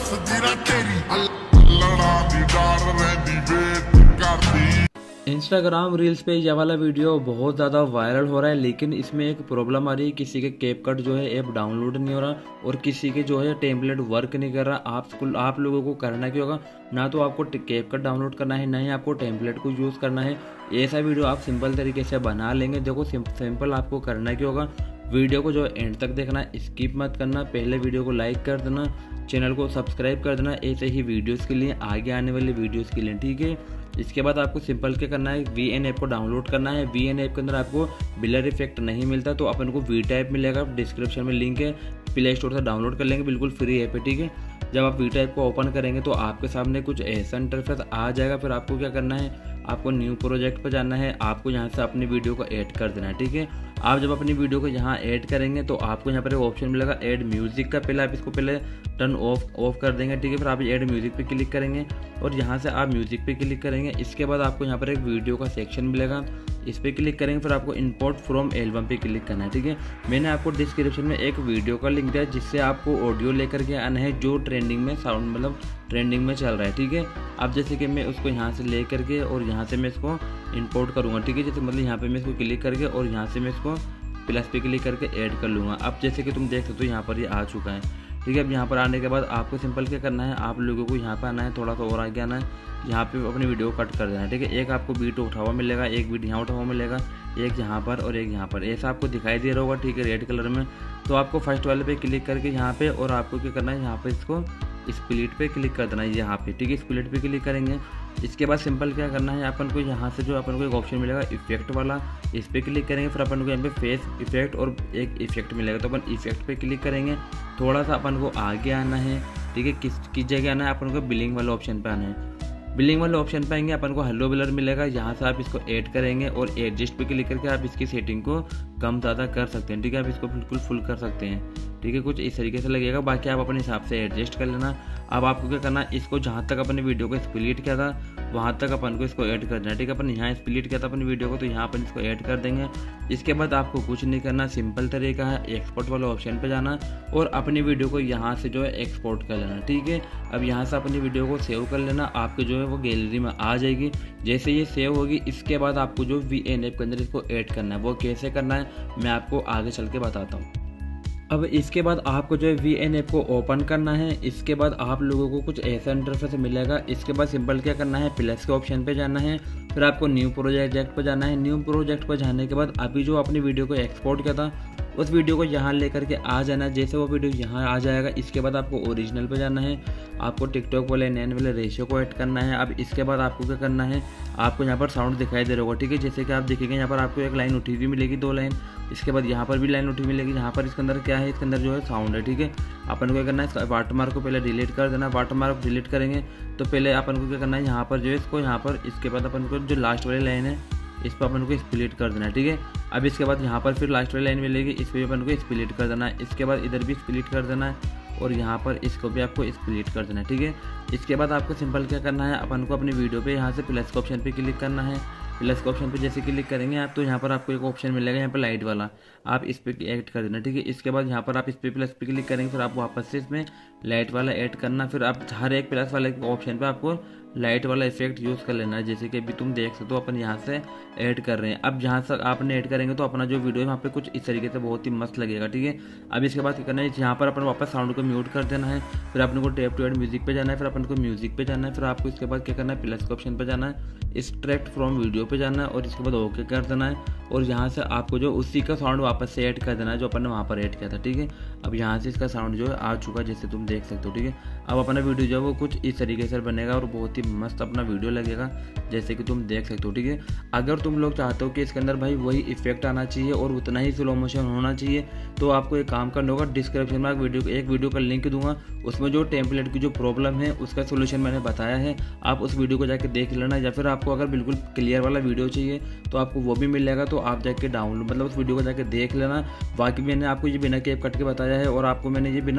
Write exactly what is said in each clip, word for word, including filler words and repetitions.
सजीरा तेरी लड़ा दी डार रहंदी वेट करदी। इंस्टाग्राम रील्स पे ये वाला वीडियो बहुत ज़्यादा वायरल हो रहा है, लेकिन इसमें एक प्रॉब्लम आ रही है। किसी के कैपकट जो है ऐप डाउनलोड नहीं हो रहा और किसी के जो है टेम्पलेट वर्क नहीं कर रहा। आप आप लोगों को करना क्या होगा, ना तो आपको कैपकट डाउनलोड करना है, ना ही आपको टेम्पलेट को यूज़ करना है। ऐसा वीडियो आप सिंपल तरीके से बना लेंगे। देखो सिंपल आपको करना क्या होगा, वीडियो को जो एंड तक देखना, स्किप मत करना। पहले वीडियो को लाइक कर देना, चैनल को सब्सक्राइब कर देना ऐसे ही वीडियोस के लिए, आगे आने वाले वीडियोस के लिए, ठीक है। इसके बाद आपको सिंपल क्या करना है, वी एन ऐप को डाउनलोड करना है। वी एन ऐप के अंदर आपको ब्लर इफेक्ट नहीं मिलता, तो अपन को वी टाइप मिलेगा, डिस्क्रिप्शन में लिंक है, प्ले स्टोर से डाउनलोड कर लेंगे, बिल्कुल फ्री ऐप है, ठीक है। जब आप वी टाइप को ओपन करेंगे तो आपके सामने कुछ ऐसा इंटरफेस आ जाएगा। फिर आपको क्या करना है, आपको न्यू प्रोजेक्ट पर जाना है, आपको यहाँ से अपनी वीडियो को ऐड कर देना है, ठीक है। आप जब अपनी वीडियो को यहाँ ऐड करेंगे तो आपको यहाँ पर एक ऑप्शन मिलेगा ऐड म्यूजिक का। पहले आप इसको पहले टर्न ऑफ ऑफ कर देंगे, ठीक है। फिर आप ऐड म्यूजिक पे क्लिक करेंगे और यहाँ से आप म्यूजिक पे क्लिक करेंगे। इसके बाद आपको यहाँ पर एक वीडियो का सेक्शन मिलेगा, इस पर क्लिक करेंगे। फिर आपको इंपोर्ट फ्रॉम एल्बम पे क्लिक करना है, ठीक है। मैंने आपको डिस्क्रिप्शन में एक वीडियो का लिंक दिया जिससे आपको ऑडियो लेकर के आना है जो ट्रेंडिंग में साउंड मतलब ट्रेंडिंग में चल रहा है, ठीक है। अब जैसे कि मैं उसको यहाँ से ले करके और यहाँ से मैं इसको इंपोर्ट करूँगा, ठीक है। जैसे मतलब यहाँ पे मैं इसको क्लिक करके और यहाँ से मैं इसको प्लस पे क्लिक करके ऐड कर लूँगा। अब जैसे कि तुम देख सकते हो यहाँ पर ये यह आ चुका है, ठीक है। अब यहाँ पर आने के बाद आपको सिंपल क्या करना है, आप लोगों को यहाँ पर आना है, थोड़ा सा और आगे आना है, यहाँ पे अपनी वीडियो कट कर देना है, ठीक है। एक आपको बीट उठा हुआ मिलेगा, एक बीट यहाँ उठा हुआ मिलेगा, एक यहाँ पर और एक यहाँ पर, ऐसा आपको दिखाई दे रहा होगा, ठीक है, रेड कलर में। तो आपको फर्स्ट वाले पे क्लिक करके यहाँ पे और आपको क्या करना है, यहाँ पे इसको स्प्लिट पे क्लिक कर देना है, यहाँ पे, ठीक है। स्प्लिट पे क्लिक करेंगे। इसके बाद सिंपल क्या करना है, अपन को यहाँ से जो अपन को एक ऑप्शन मिलेगा इफेक्ट वाला, इस पर क्लिक करेंगे। फिर अपन को यहाँ पे फेस इफेक्ट और एक इफेक्ट मिलेगा, तो अपन इफेक्ट पे क्लिक करेंगे। थोड़ा सा अपन को आगे आना है, ठीक है। किस किस जगह आना है, अपन को बिलिंग वाले ऑप्शन पे आना है। बिलिंग वाले ऑप्शन पे आएंगे, अपन को हेलो ब्लर मिलेगा, यहाँ से आप इसको ऐड करेंगे और एडजस्ट पे क्लिक करके आप इसकी सेटिंग को कम ज़्यादा कर सकते हैं, ठीक है। आप इसको बिल्कुल फुल कर सकते हैं, ठीक है। कुछ इस तरीके से लगेगा, बाकी आप अपने हिसाब से एडजस्ट कर लेना। अब आपको क्या करना है, इसको जहाँ तक अपने वीडियो को स्प्लिट किया था वहाँ तक अपन को इसको ऐड कर देना, ठीक है। अपन यहाँ स्प्लिट किया था अपनी वीडियो को, तो यहाँ अपन इसको ऐड कर देंगे। इसके बाद आपको कुछ नहीं करना, सिंपल तरीका है, एक्सपोर्ट वाले ऑप्शन पे जाना और अपनी वीडियो को यहाँ से जो है एक्सपोर्ट कर लेना, ठीक है। अब यहाँ से अपनी वीडियो को सेव कर लेना, आपके जो है वो गैलरी में आ जाएगी। जैसे ये सेव होगी, इसके बाद आपको जो वी एन ऐप के अंदर इसको ऐड करना है, वो कैसे करना है मैं आपको आगे चल के बताता हूँ। अब इसके बाद आपको जो है वी एन ऐप को ओपन करना है। इसके बाद आप लोगों को कुछ ऐसा इंटरफेस मिलेगा। इसके बाद सिंपल क्या करना है, प्लस के ऑप्शन पे जाना है, फिर आपको न्यू प्रोजेक्ट पर जाना है। न्यू प्रोजेक्ट पर जाने के बाद अभी जो अपनी वीडियो को एक्सपोर्ट किया था उस वीडियो को यहाँ लेकर के आ जाना है। जैसे वो वीडियो यहाँ आ जाएगा, इसके बाद आपको ओरिजिनल पे जाना है, आपको टिकटॉक वाले नैन वाले रेशियो को ऐड करना है। अब इसके बाद आपको क्या करना है, आपको यहाँ पर साउंड दिखाई दे रहा होगा, ठीक है। जैसे कि आप देखेंगे यहाँ पर आपको एक लाइन उठी हुई मिलेगी, दो लाइन। इसके बाद यहाँ पर भी लाइन उठी मिलेगी, यहाँ पर इसके अंदर क्या है, इसके अंदर जो है साउंड है, ठीक है। अपन को क्या करना है, वाटरमार्क को पहले डिलीट कर देना। वाटरमार्क डिलीट करेंगे तो पहले अपन को क्या करना है, यहाँ पर जो है इसको यहाँ पर, इसके बाद अपन को जो लास्ट वाली लाइन है इस पर अपन को स्प्लिट कर देना है, ठीक है। अब इसके बाद यहाँ पर फिर लास्ट वाली लाइन मिलेगी, इस पर भी अपन को स्प्लिट कर देना है। इसके बाद इधर भी स्प्लिट कर देना है और यहाँ पर इसको भी आपको स्प्लिट कर देना है, ठीक है। इसके बाद आपको सिंपल क्या करना है, अपन को अपनी वीडियो पे यहाँ से प्लस के ऑप्शन पे क्लिक करना है। प्लस के ऑप्शन पे जैसे क्लिक करेंगे आप, तो यहाँ पर आपको एक ऑप्शन मिलेगा यहाँ पर लाइट वाला, आप इस पर ऐड कर देना, ठीक है। इसके बाद यहाँ पर आप इस पर प्लस पे क्लिक करेंगे, फिर आप वापस से इसमें लाइट वाला ऐड करना। फिर आप हर एक प्लस वाले ऑप्शन पे आपको लाइट वाला इफेक्ट यूज़ कर लेना है। जैसे कि अभी तुम देख सकते हो अपन यहाँ से ऐड कर रहे हैं। अब जहाँ से आपने ऐड करेंगे तो अपना जो वीडियो है वहाँ पे कुछ इस तरीके से बहुत ही मस्त लगेगा, ठीक है। अब इसके बाद क्या करना है, यहाँ पर अपन वापस साउंड को म्यूट कर देना है। फिर अपने को टेप टू ऐड म्यूजिक पे जाना है, फिर अपन को म्यूजिक पे जाना है। फिर आपको इसके बाद क्या करना है, प्लस के ऑप्शन पे जाना है, एक्सट्रैक्ट फ्रॉम वीडियो पे जाना है और इसके बाद ओके कर देना है। और यहाँ से आपको जो उसी का साउंड वापस से ऐड कर देना है जो अपन ने वहाँ पर ऐड किया था, ठीक है। अब यहाँ से इसका साउंड जो है आ चुका है, जैसे तुम देख सकते हो, ठीक है। अब अपना वीडियो जो है वो कुछ इस तरीके से बनेगा और बहुत ही मस्त अपना वीडियो लगेगा, जैसे कि तुम देख सकते हो, ठीक है। अगर तुम लोग चाहते हो कि इसके अंदर भाई वही इफेक्ट आना चाहिए और उतना ही स्लो मोशन होना चाहिए, तो आपको एक काम करना होगा, डिस्क्रिप्शन में वीडियो एक वीडियो का लिंक दूंगा, उसमें जो टेम्पलेट की जो प्रॉब्लम है उसका सोल्यूशन मैंने बताया है, आप उस वीडियो को जाके देख लेना। या फिर आपको अगर बिल्कुल क्लियर वाला वीडियो चाहिए तो आपको वो भी मिल जाएगा, तो आप जाके डाउनलोड मतलब उस वीडियो को जाके देख लेना। बाकी मैंने आपको ये बिना कैप कट के बताया है और आपको मैंने ये बिना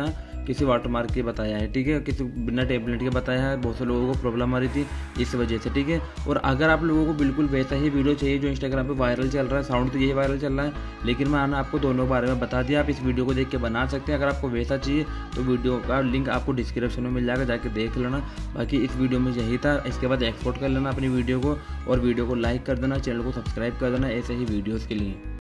किसी वाटरमार्क के बताया है, ठीक है, किसी बिना टेम्पलेट के बताया है। बहुत से लोगों को प्रॉब्लम आ रही थी इस वजह से, ठीक है। और अगर आप लोगों को बिल्कुल वैसा ही वीडियो चाहिए जो इंस्टाग्राम पे वायरल चल रहा है, साउंड तो यही वायरल चल रहा है, लेकिन मैंने आपको दोनों बारे में बता दिया, आप इस वीडियो को देख के बना सकते हैं। अगर आपको वैसा चाहिए तो वीडियो का लिंक आपको डिस्क्रिप्शन में मिल जाएगा, जाके देख लेना। बाकी इस वीडियो में यही था। इसके बाद एक्सपोर्ट कर लेना अपनी वीडियो को और वीडियो को लाइक कर देना, चैनल को सब्सक्राइब कर देना ऐसे ही वीडियोज़ के लिए।